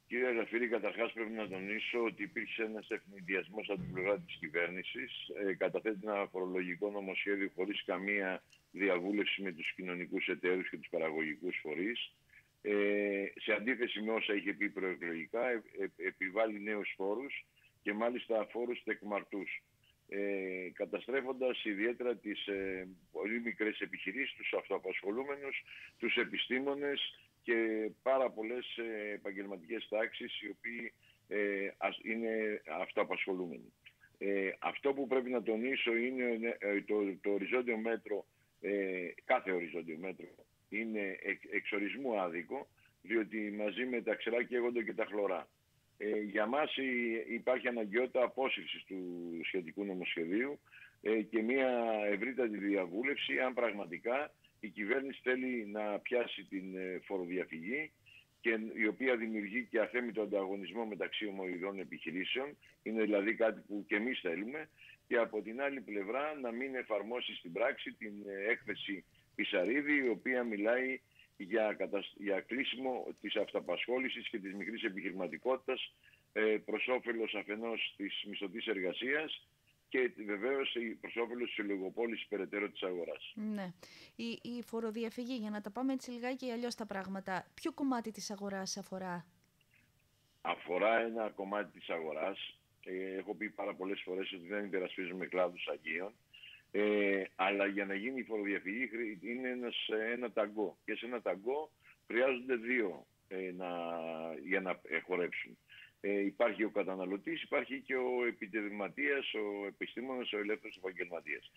Κύριε Ζαφύρη, καταρχάς πρέπει να τονίσω ότι υπήρξε ένας ευνηδιασμός από την πλευρά της κυβέρνησης. Καταθέτει ένα φορολογικό νομοσχέδιο χωρίς καμία διαβούλευση με τους κοινωνικούς εταίρους και τους παραγωγικούς φορείς. Σε αντίθεση με όσα είχε πει προεκλογικά, επιβάλλει νέους φόρους και μάλιστα φόρους τεκμαρτούς. Καταστρέφοντας ιδιαίτερα τις πολύ μικρές επιχειρήσεις, τους αυτοαπασχολούμενους, τους επιστήμονες και πάρα πολλές επαγγελματικές τάξεις οι οποίοι είναι αυτοαπασχολούμενοι. Αυτό που πρέπει να τονίσω είναι το οριζόντιο μέτρο, κάθε οριζόντιο μέτρο είναι εξορισμού άδικο, διότι μαζί με τα ξερά καίγονται και τα χλωρά. Για μας υπάρχει αναγκαιότητα απόσυρσης του σχετικού νομοσχεδίου και μια ευρύτατη διαβούλευση αν πραγματικά η κυβέρνηση θέλει να πιάσει την φοροδιαφυγή, και η οποία δημιουργεί και αθέμητο ανταγωνισμό μεταξύ ομοειδών επιχειρήσεων. Είναι δηλαδή κάτι που και εμείς θέλουμε, και από την άλλη πλευρά να μην εφαρμόσει στην πράξη την έκθεση Πισαρίδη, η οποία μιλάει για κλείσιμο της αυταπασχόλησης και της μικρής επιχειρηματικότητας προς όφελος αφενός της μισθωτής εργασίας και βεβαίως προς όφελος της ολιγοπόλησης περαιτέρω της αγοράς. Ναι. Η φοροδιαφυγή, για να τα πάμε έτσι λιγάκι αλλιώς τα πράγματα, ποιο κομμάτι της αγοράς αφορά? Αφορά ένα κομμάτι της αγοράς. Έχω πει πάρα πολλές φορές ότι δεν υπερασπίζουμε κλάδους αγίων. Αλλά για να γίνει η φοροδιαφυγή είναι ένα ταγκό. Και σε ένα ταγκό χρειάζονται δύο για να χορέψουν. Υπάρχει ο καταναλωτής, υπάρχει και ο επιτεδευματίας, ο επιστήμονας, ο ελεύθερος επαγγελματίας.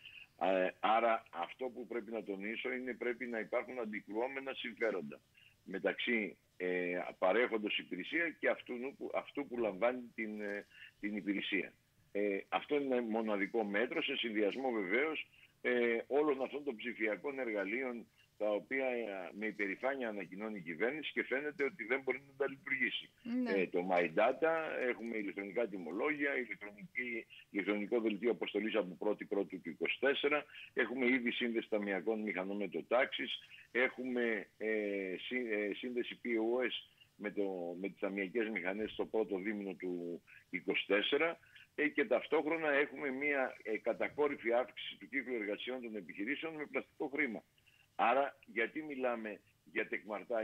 Άρα αυτό που πρέπει να τονίσω είναι πρέπει να υπάρχουν αντικρουόμενα συμφέροντα μεταξύ παρέχοντος υπηρεσία και αυτού που λαμβάνει την υπηρεσία. Αυτό είναι ένα μοναδικό μέτρο σε συνδυασμό βεβαίως όλων αυτών των ψηφιακών εργαλείων τα οποία με υπερηφάνεια ανακοινώνει η κυβέρνηση και φαίνεται ότι δεν μπορεί να τα λειτουργήσει. Ναι. Το My Data, έχουμε ηλεκτρονικά τιμολόγια, ηλεκτρονικό δελτίο αποστολής από 1η Πρώτου του 2024, έχουμε ήδη σύνδεση ταμειακών μηχανών μετοτάξης, έχουμε σύνδεση POS με τις ταμειακές μηχανές στο πρώτο δίμηνο του 2024, και ταυτόχρονα έχουμε μια κατακόρυφη αύξηση του κύκλου εργασιών των επιχειρήσεων με πλαστικό χρήμα. Άρα γιατί μιλάμε για τεκμαρτά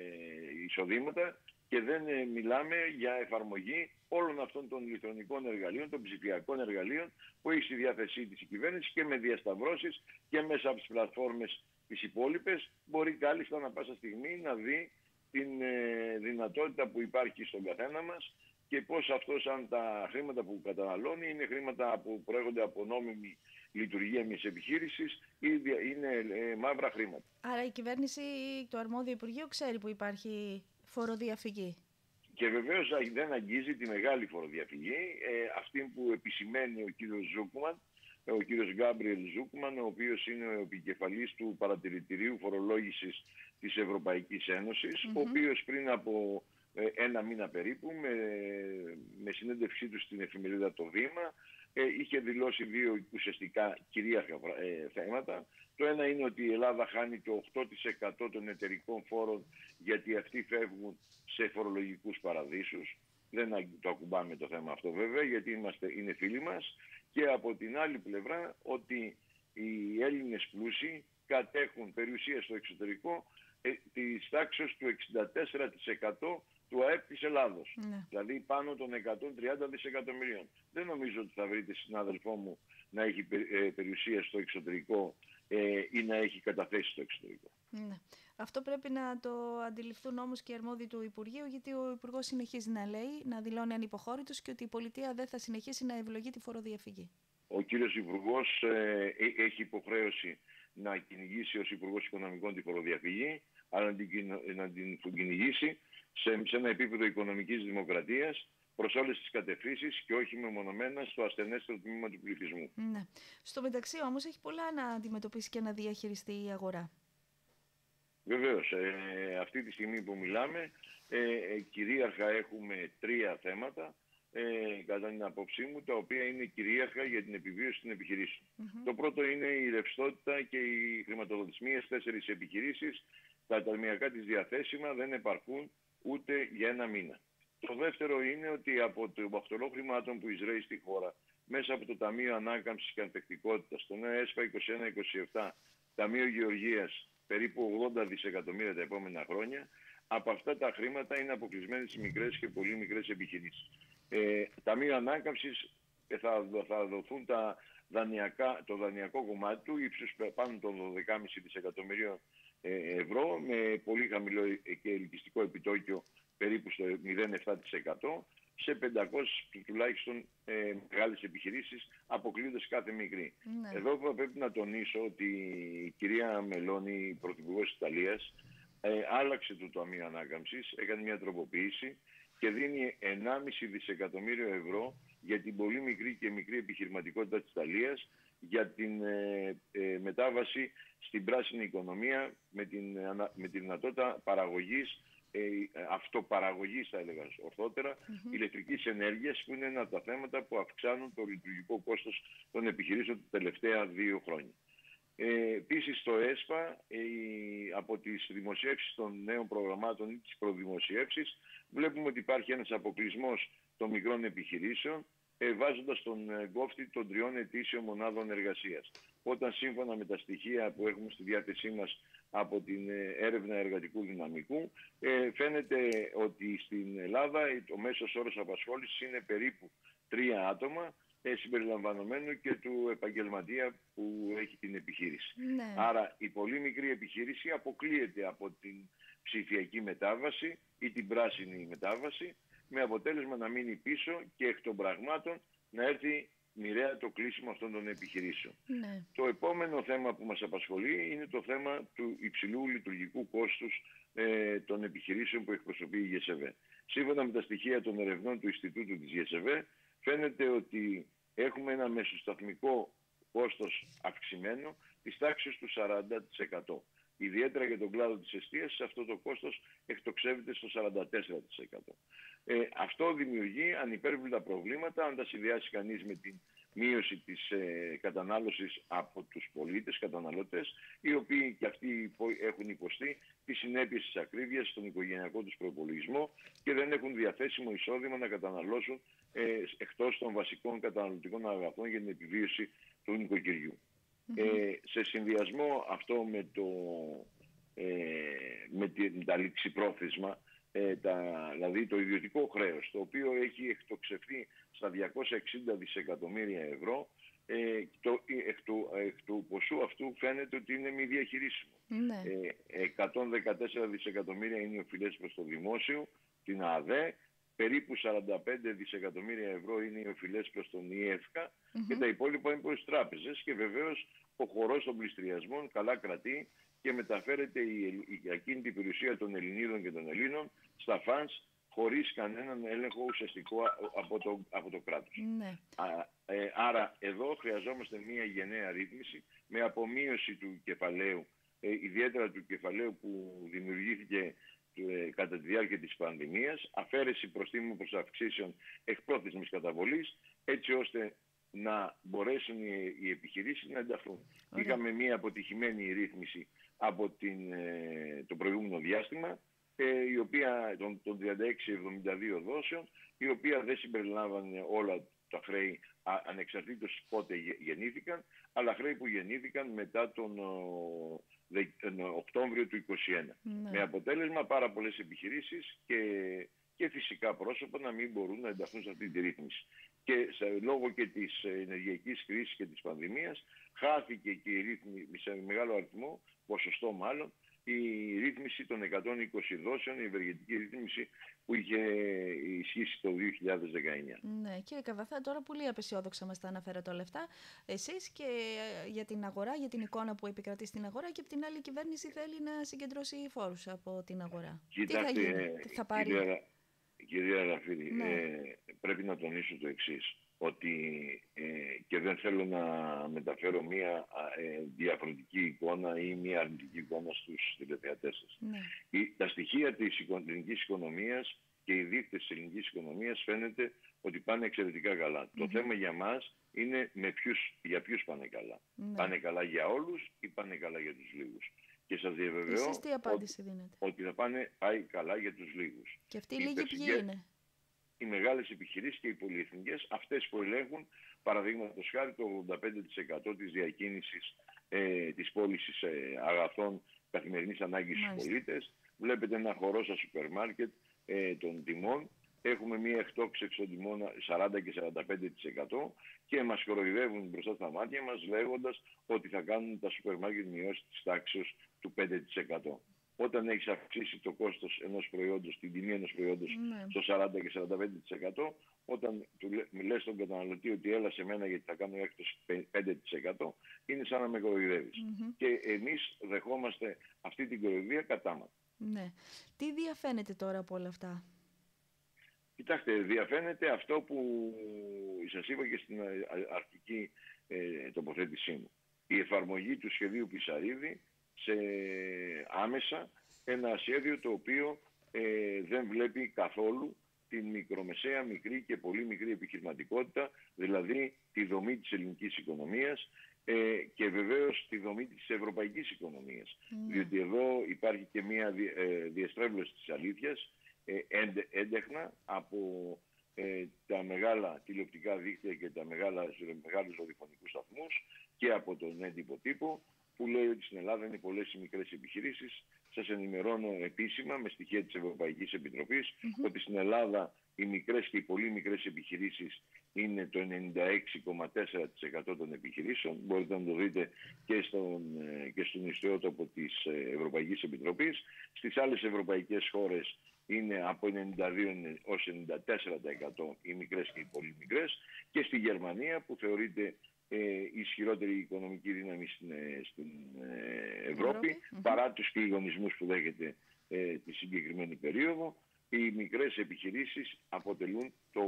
εισοδήματα και δεν μιλάμε για εφαρμογή όλων αυτών των ηλεκτρονικών εργαλείων, των ψηφιακών εργαλείων που έχει στη διάθεσή της η κυβέρνηση, και με διασταυρώσεις και μέσα από τις πλατφόρμες τις υπόλοιπες μπορεί κάλλιστα ανά πάσα στιγμή να δει την δυνατότητα που υπάρχει στον καθένα μας και πώς αυτός, αν τα χρήματα που καταναλώνει είναι χρήματα που προέρχονται από νόμιμη λειτουργία μιας επιχείρησης ή είναι μαύρα χρήματα. Άρα η κυβέρνηση, το αρμόδιο Υπουργείο, ξέρει που υπάρχει φοροδιαφυγή. Και βεβαίως δεν αγγίζει τη μεγάλη φοροδιαφυγή, αυτή που επισημαίνει ο κύριος Ζούκμαν, ο κύριος Γκάμπριελ Ζούκμαν, ο οποίος είναι ο επικεφαλής του Παρατηρητηρίου Φορολόγησης της Ευρωπαϊκής Ένωσης, ο οποίος πριν από ένα μήνα περίπου με συνέντευξή του στην εφημερίδα Το Βήμα είχε δηλώσει δύο ουσιαστικά κυρίαρχα θέματα. Το ένα είναι ότι η Ελλάδα χάνει το 8% των εταιρικών φόρων γιατί αυτοί φεύγουν σε φορολογικούς παραδείσους. Δεν το ακουμπάμε το θέμα αυτό βέβαια, γιατί είναι φίλοι μας. Και από την άλλη πλευρά ότι οι Έλληνες πλούσιοι κατέχουν περιουσία στο εξωτερικό της τάξης του 64% του ΑΕΠ της Ελλάδος. Ναι. Δηλαδή πάνω των 130 δισεκατομμυρίων. Δεν νομίζω ότι θα βρείτε συνάδελφό μου να έχει περιουσία στο εξωτερικό ή να έχει καταθέσει στο εξωτερικό. Ναι. Αυτό πρέπει να το αντιληφθούν όμως και οι αρμόδιοι του Υπουργείου, γιατί ο Υπουργός συνεχίζει να λέει, να δηλώνει ανυποχώρητος και ότι η πολιτεία δεν θα συνεχίσει να ευλογεί τη φοροδιαφυγή. Ο κύριος Υπουργός έχει υποχρέωση να κυνηγήσει ως Υπουργός Οικονομικών τη φοροδιαφυγή, αλλά να την κυνηγήσει σε ένα επίπεδο οικονομικής δημοκρατίας προς όλες τις κατευθύνσεις και όχι μεμονωμένα στο ασθενέστερο τμήμα του πληθυσμού. Ναι. Στο μεταξύ όμως έχει πολλά να αντιμετωπίσει και να διαχειριστεί η αγορά. Βεβαίως. Αυτή τη στιγμή που μιλάμε κυρίαρχα έχουμε τρία θέματα κατά την απόψή μου, τα οποία είναι κυρίαρχα για την επιβίωση των επιχειρήσεων. Το πρώτο είναι η ρευστότητα και η χρηματοδοτισμίες 4 επιχειρήσεις. Τα ταμειακά της διαθέσιμα δεν επαρκούν ούτε για ένα μήνα. Το δεύτερο είναι ότι από το βαχτολό χρημάτων που εισραίει στη χώρα, μέσα από το Ταμείο Ανάκαμψης και Ανθεκτικότητας, το νέο ΕΣΠΑ 21-27, Ταμείο Γεωργίας, περίπου 80 δισεκατομμύρια τα επόμενα χρόνια, από αυτά τα χρήματα είναι αποκλεισμένες οι μικρές και πολύ μικρές επιχειρήσεις. Ταμείο Ανάκαμψης θα δοθούν το δανειακό κομμάτι του ύψους πάνω των 12,5 δισεκατομμυρίων ευρώ, με πολύ χαμηλό και ελκυστικό επιτόκιο περίπου στο 0,7%, σε 500 τουλάχιστον μεγάλες επιχειρήσεις, αποκλείοντας κάθε μικρή. Ναι. Εδώ πρέπει να τονίσω ότι η κυρία Μελώνη, η Πρωθυπουργός της Ιταλίας, άλλαξε το Ταμείο Ανάκαμψης, έκανε μια τροποποίηση και δίνει 1,5 δισεκατομμύριο ευρώ για την πολύ μικρή και μικρή επιχειρηματικότητα της Ιταλίας, για την μετάβαση στην πράσινη οικονομία με τη δυνατότητα παραγωγής, αυτοπαραγωγής θα έλεγα ορθότερα, ηλεκτρικής ενέργειας, που είναι ένα από τα θέματα που αυξάνουν το λειτουργικό κόστος των επιχειρήσεων τα τελευταία 2 χρόνια. Επίσης στο ΕΣΠΑ, από τις δημοσιεύσεις των νέων προγραμμάτων ή τις προδημοσιεύσεις, βλέπουμε ότι υπάρχει ένας αποκλεισμός των μικρών επιχειρήσεων, βάζοντας τον κόφτη των 3 ετήσιων μονάδων εργασίας. Όταν σύμφωνα με τα στοιχεία που έχουμε στη διάθεσή μας από την έρευνα εργατικού δυναμικού, φαίνεται ότι στην Ελλάδα ο μέσος όρος απασχόλησης είναι περίπου 3 άτομα, συμπεριλαμβανομένου και του επαγγελματία που έχει την επιχείρηση. Ναι. Άρα η πολύ μικρή επιχείρηση αποκλείεται από την ψηφιακή μετάβαση ή την πράσινη μετάβαση, με αποτέλεσμα να μείνει πίσω και εκ των πραγμάτων να έρθει μοιραία το κλείσιμο αυτών των επιχειρήσεων. Ναι. Το επόμενο θέμα που μας απασχολεί είναι το θέμα του υψηλού λειτουργικού κόστους των επιχειρήσεων που εκπροσωπεί η ΓΕΣΕΒ. Σύμφωνα με τα στοιχεία των ερευνών του Ινστιτούτου της ΓΕΣΕΒ, φαίνεται ότι έχουμε ένα μεσοσταθμικό κόστος αυξημένο της τάξης του 40%. Ιδιαίτερα για τον κλάδο της εστίασης αυτό το κόστος εκτοξεύεται στο 44%. Αυτό δημιουργεί ανυπέρβλητα προβλήματα αν τα συνδυάσει κανείς με την μείωση της κατανάλωσης από τους πολίτες, καταναλωτές, οι οποίοι και αυτοί έχουν υποστεί τις συνέπειες της ακρίβειας στον οικογενειακό τους προπολογισμό και δεν έχουν διαθέσιμο εισόδημα να καταναλώσουν εκτός των βασικών καταναλωτικών αγαθών για την επιβίωση του νοικοκυριού. Σε συνδυασμό αυτό με τα ληξιπρόθεσμα, δηλαδή το ιδιωτικό χρέος, το οποίο έχει εκτοξευθεί στα 260 δισεκατομμύρια ευρώ, εκ του ποσού αυτού φαίνεται ότι είναι μη διαχειρίσιμο. Ναι. 114 δισεκατομμύρια είναι οι οφειλές προς το δημόσιο, την ΑΔΕ, περίπου 45 δισεκατομμύρια ευρώ είναι οι οφειλές προς τον ΙΕΦΚΑ και τα υπόλοιπα είναι προς τις τράπεζες, και βεβαίως ο χορός των πληστηριασμών καλά κρατεί και μεταφέρεται η ακίνητη περιουσία των Ελληνίδων και των Ελλήνων στα φανς χωρίς κανέναν έλεγχο ουσιαστικό από το κράτος. Ναι. Άρα εδώ χρειαζόμαστε μια γενναία ρύθμιση με απομείωση του κεφαλαίου, ιδιαίτερα του κεφαλαίου που δημιουργήθηκε κατά τη διάρκεια της πανδημίας, αφαίρεση προστίμου προς αυξήσεων εκπρόθεσμης καταβολής, έτσι ώστε να μπορέσουν οι επιχειρήσεις να ενταχθούν. Είχαμε μια αποτυχημένη ρύθμιση από το προηγούμενο διάστημα, η οποία των 36-72 δόσεων, η οποία δεν συμπεριλάμβανε όλα τα χρέη ανεξαρτήτως πότε γεννήθηκαν, αλλά χρέη που γεννήθηκαν μετά τον Οκτώβριο του 2021. Ναι. Με αποτέλεσμα πάρα πολλές επιχειρήσεις και φυσικά πρόσωπα να μην μπορούν να ενταχθούν σε αυτή τη ρύθμιση. Και λόγω και της ενεργειακής κρίσης και της πανδημίας χάθηκε και η ρύθμιση σε μεγάλο αριθμό, ποσοστό μάλλον, η ρύθμιση των 120 δόσεων, η ευεργετική ρύθμιση που είχε ισχύσει το 2019. Ναι, κύριε Καβαθά, τώρα πολύ απεσιόδοξα μας τα αναφέρατε όλα αυτά. Εσείς και για την αγορά, για την εικόνα που επικρατεί στην αγορά, και από την άλλη η κυβέρνηση θέλει να συγκεντρώσει φόρους από την αγορά. Κοιτάξτε, τι θα γίνει, τι θα πάρει? Κυρία Ραφίδη, Ναι. πρέπει να τονίσω το εξής, ότι και δεν θέλω να μεταφέρω μία διαφορετική εικόνα ή μία αρνητική εικόνα στους τηλεθεατές σας. Ναι. Τα στοιχεία της ελληνικής οικονομίας και οι δείκτες της ελληνικής οικονομίας φαίνεται ότι πάνε εξαιρετικά καλά. Το θέμα για μας είναι για ποιους πάνε καλά. Ναι. Πάνε καλά για όλους ή πάνε καλά για τους λίγους? Και σας διαβεβαιώ εσείς τι απάντηση δίνετε? ότι θα πάει καλά για τους λίγους. Και αυτοί οι λίγοι ποιοι είναι? οι μεγάλες επιχειρήσεις και οι πολυεθνικές, αυτές που ελέγχουν παραδείγματος χάρη το 85% της διακίνησης της πώλησης αγαθών καθημερινής ανάγκης στους πολίτες. Βλέπετε ένα χορό στα σούπερ μάρκετ των τιμών. Έχουμε μία εκτόξευση των τιμών 40 και 45% και μας κοροϊδεύουν μπροστά στα μάτια μας λέγοντας ότι θα κάνουν τα σούπερ μάρκετ μειώσεις της τάξης του 5%. Όταν έχεις αυξήσει το κόστος ενός προϊόντος, την τιμή ενός προϊόντος στο 40 και 45%, όταν λες στον καταναλωτή ότι έλα σε μένα γιατί θα κάνω έκπτωση 5%, είναι σαν να με κοροϊδεύεις. Και εμείς δεχόμαστε αυτή την κοροϊδία κατάματα. Ναι. Τι διαφαίνεται τώρα από όλα αυτά? Κοιτάξτε, διαφαίνεται αυτό που σας είπα και στην αρχική τοποθέτησή μου. Η εφαρμογή του σχεδίου Πισαρίδη σε άμεσα ένα σχέδιο το οποίο δεν βλέπει καθόλου την μικρομεσαία, μικρή και πολύ μικρή επιχειρηματικότητα, δηλαδή τη δομή της ελληνικής οικονομίας και βεβαίως τη δομή της ευρωπαϊκής οικονομίας. Διότι εδώ υπάρχει και μια διαστρέβλωση της αλήθειας, έντεχνα από τα μεγάλα τηλεοπτικά δίκτυα και τα μεγάλους ραδιοφωνικούς σταθμούς και από τον έντυπο τύπο, που λέει ότι στην Ελλάδα είναι πολλές οι μικρές επιχειρήσεις. Σας ενημερώνω επίσημα με στοιχεία της Ευρωπαϊκής Επιτροπής ότι στην Ελλάδα οι μικρές και οι πολύ μικρές επιχειρήσεις είναι το 96,4% των επιχειρήσεων. Μπορείτε να το δείτε και στον ιστιότοπο της Ευρωπαϊκής Επιτροπής. Στις άλλες ευρωπαϊκές χώρες είναι από 92% ως 94% οι μικρές και οι πολύ μικρές. Και στη Γερμανία, που θεωρείται η ισχυρότερη οικονομική δύναμη στην Ευρώπη, παρά τους κλειδονισμούς που δέχεται τη συγκεκριμένη περίοδο, οι μικρές επιχειρήσεις αποτελούν το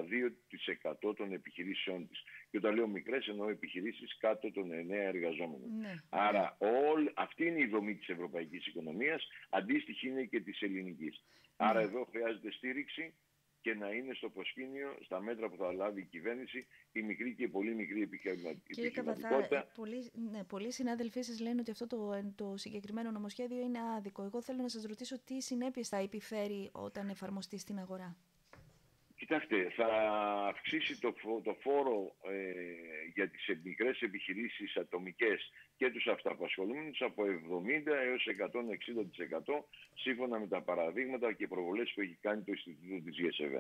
82% των επιχειρήσεών της. Και όταν λέω μικρές εννοώ επιχειρήσεις κάτω των 9 εργαζόμενων. Άρα αυτή είναι η δομή της ευρωπαϊκής οικονομίας, αντίστοιχη είναι και της ελληνικής. Άρα εδώ χρειάζεται στήριξη και να είναι στο προσκήνιο, στα μέτρα που θα λάβει η κυβέρνηση, η μικρή και η πολύ μικρή επιχειρηματικότητα. Κύριε Καβαθά, πολλοί συνάδελφοί σας λένε ότι αυτό το συγκεκριμένο νομοσχέδιο είναι άδικο. Εγώ θέλω να σας ρωτήσω τι συνέπειες θα επιφέρει όταν εφαρμοστεί στην αγορά. Κοιτάξτε, θα αυξήσει το φόρο για τις μικρές επιχειρήσεις ατομικές και τους αυτοαπασχολούμενους από 70% έως 160% σύμφωνα με τα παραδείγματα και προβολές που έχει κάνει το Ινστιτούτο της ΓΕΣΕΒ.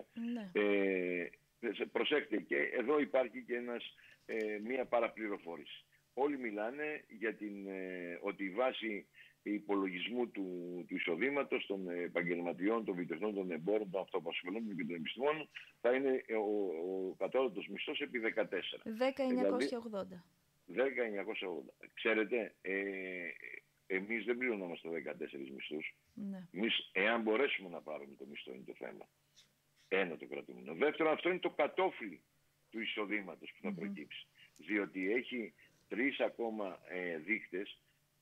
Προσέξτε, και εδώ υπάρχει και μία παραπληροφόρηση. Όλοι μιλάνε για ότι η βάση υπολογισμού του εισοδήματος των επαγγελματιών, των βιτεχνών, των εμπόρων, των αυτοαπασχολούμενων και των επιστημόνων θα είναι ο κατώτατος μισθός επί 14. 10.980. 10.980. Ξέρετε, εμείς δεν πληρωνόμαστε 14 μισθούς. Εμείς, εάν μπορέσουμε να πάρουμε το μισθό, είναι το θέμα. Ένα, το κρατούμενο. Δεύτερο, αυτό είναι το κατόφλι του εισοδήματος που θα προκύψει. Διότι έχει 3 ακόμα δείκτες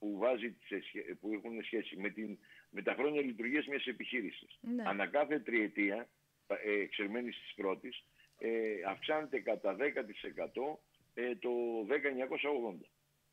που έχουν σχέση με τα χρόνια λειτουργίας μιας επιχείρησης. Ανά κάθε τριετία, εξερμένης της πρώτης, αυξάνεται κατά 10% το 10.980.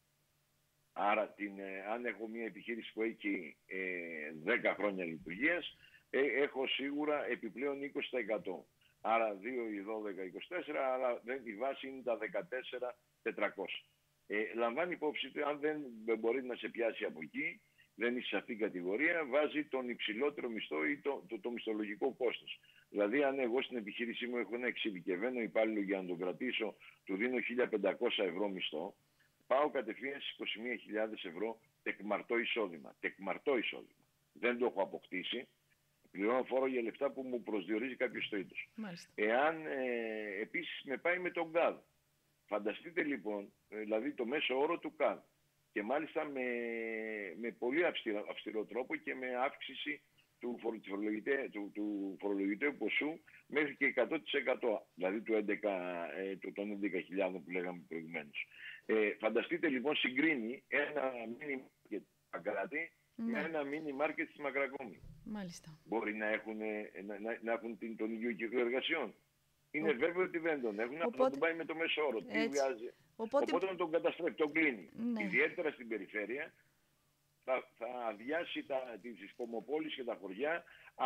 Άρα αν έχω μια επιχείρηση που έχει 10 χρόνια λειτουργίας, έχω σίγουρα επιπλέον 20%. Άρα 2 ή 12, 24, αλλά η βάση είναι τα 14.400. Λαμβάνει υπόψη, αν δεν μπορεί να σε πιάσει από εκεί, δεν είσαι σε αυτήν την κατηγορία, βάζει τον υψηλότερο μισθό ή το μισθολογικό κόστος. Δηλαδή, αν εγώ στην επιχείρησή μου έχω ένα εξειδικευμένο υπάλληλο για να τον κρατήσω, του δίνω 1.500 ευρώ μισθό, πάω κατευθείαν στις 21.000 ευρώ τεκμαρτό εισόδημα. Τεκμαρτό εισόδημα. Δεν το έχω αποκτήσει. Πληρώνω φόρο για λεφτά που μου προσδιορίζει κάποιος τρίτος. Εάν επίσης με πάει με τον ΚΑΔ. Φανταστείτε λοιπόν, δηλαδή το μέσο όρο του ΚΑΔ και μάλιστα με πολύ αυστηρό τρόπο και με αύξηση του φορολογητέου ποσού μέχρι και 100%, δηλαδή των 11.000 που λέγαμε προηγουμένως. Φανταστείτε λοιπόν, συγκρίνει ένα μίνι μάρκετ Παγκράτη με ένα μίνι μάρκετ στη Μακρακόμη. Μάλιστα. Μπορεί να έχουν τον ίδιο κύκλο εργασιών. Είναι βέβαιο ότι δεν τον έχουν, απλά τον πάει με το μέσο όρο. Τι βγάζει. Οπότε να τον καταστρέφει, τον κλείνει. Ιδιαίτερα στην περιφέρεια θα αδειάσει τις κομοπόλεις και τα χωριά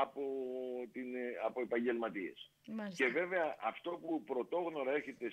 από επαγγελματίες. Μάλιστα. Και βέβαια αυτό που πρωτόγνωρα έρχεται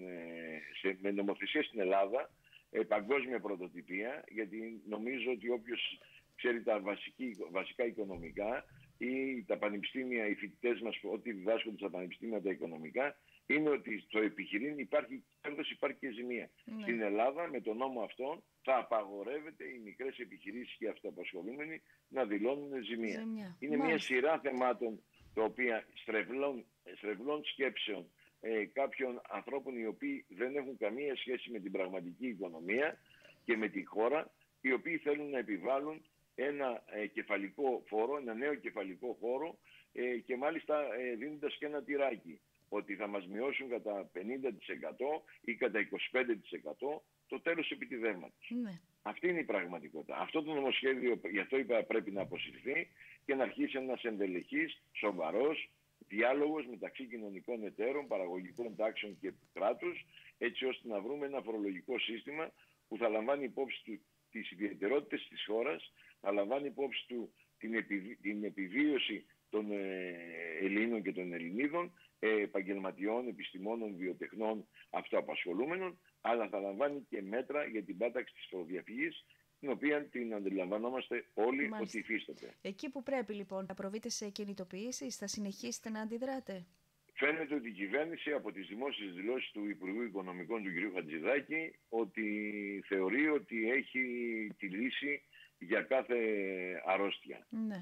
με νομοθεσία στην Ελλάδα, παγκόσμια πρωτοτυπία, γιατί νομίζω ότι όποιος ξέρει τα βασικά οικονομικά ή τα πανεπιστήμια, οι φοιτητές μας, ό,τι διδάσκονται στα πανεπιστήμια τα οικονομικά, είναι ότι στο επιχειρήν υπάρχει κέρδος, υπάρχει και ζημία. Ναι. Στην Ελλάδα με τον νόμο αυτό θα απαγορεύεται οι μικρές επιχειρήσεις και αυτοαπασχολούμενοι να δηλώνουν ζημία. Είναι μια σειρά θεμάτων τα οποία στρεβλών σκέψεων κάποιων ανθρώπων οι οποίοι δεν έχουν καμία σχέση με την πραγματική οικονομία και με τη χώρα, οι οποίοι θέλουν να επιβάλλουν ένα κεφαλικό φόρο, ένα νέο κεφαλικό φόρο και μάλιστα δίνοντας και ένα τυράκι, ότι θα μας μειώσουν κατά 50% ή κατά 25% το τέλος επιτιδεύματος. Ναι. Αυτή είναι η πραγματικότητα. Αυτό το νομοσχέδιο, γι' αυτό είπα, πρέπει να αποσυρθεί και να αρχίσει ένας ενδελεχής, σοβαρός διάλογος μεταξύ κοινωνικών εταίρων, παραγωγικών τάξεων και κράτους, έτσι ώστε να βρούμε ένα φορολογικό σύστημα που θα λαμβάνει υπόψη του τις ιδιαιτερότητες της χώρας, θα λαμβάνει υπόψη του την επιβίωση των Ελλήνων και των Ελληνίδων, επαγγελματιών, επιστημόνων, βιοτεχνών, αυτοαπασχολούμενων, αλλά θα λαμβάνει και μέτρα για την πάταξη της φοροδιαφυγής, την οποία την αντιλαμβανόμαστε όλοι. Μάλιστα. Ότι υφίσταται. Εκεί που πρέπει λοιπόν να προβείτε σε κινητοποιήσεις, θα συνεχίσετε να αντιδράτε? Φαίνεται ότι η κυβέρνηση από τις δημόσιες δηλώσεις του Υπουργού Οικονομικών του κ. Χατζηδάκη ότι θεωρεί ότι έχει τη λύση για κάθε αρρώστια. Ναι.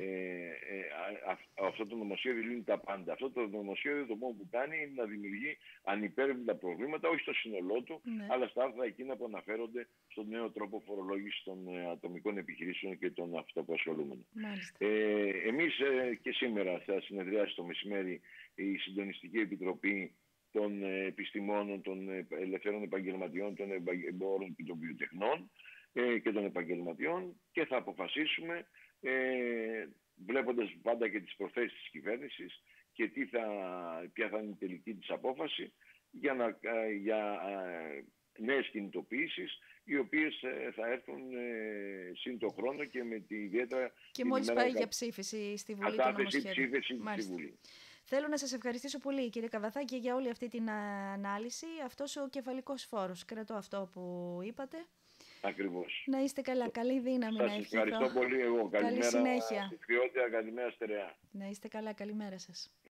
Αυτό το νομοσχέδιο λύνει τα πάντα. Αυτό το νομοσχέδιο το μόνο που κάνει είναι να δημιουργεί ανυπέρβλητα προβλήματα, όχι στο σύνολό του, ναι, αλλά στα άρθρα εκείνα που αναφέρονται στον νέο τρόπο φορολόγησης των ατομικών επιχειρήσεων και των αυτοαπασχολούμενων. Εμείς και σήμερα θα συνεδριάσει το μεσημέρι η Συντονιστική Επιτροπή των Επιστημόνων, των Ελευθέρων Επαγγελματιών, των Εμπόρων και των Βιοτεχνών και των επαγγελματιών και θα αποφασίσουμε βλέποντας πάντα και τις προθέσεις της κυβέρνησης και ποια θα είναι η τελική της απόφαση για νέες κινητοποιήσεις οι οποίες θα έρθουν σύν το χρόνο και με τη ιδιαίτερα... Και μόλις πάει για ψήφιση στη Βουλή το νομοσχέδιο. Ψήφιση στη Βουλή. Θέλω να σας ευχαριστήσω πολύ κύριε Καβαθάκη για όλη αυτή την ανάλυση. Αυτός ο κεφαλικός φόρος, κρατώ αυτό που είπατε. Ακριβώς. Να είστε καλά, καλή δύναμη. Σας ευχαριστώ πολύ εγώ. Καλή συνέχεια. Καλημέρα Στερεά. Να είστε καλά, καλημέρα σας.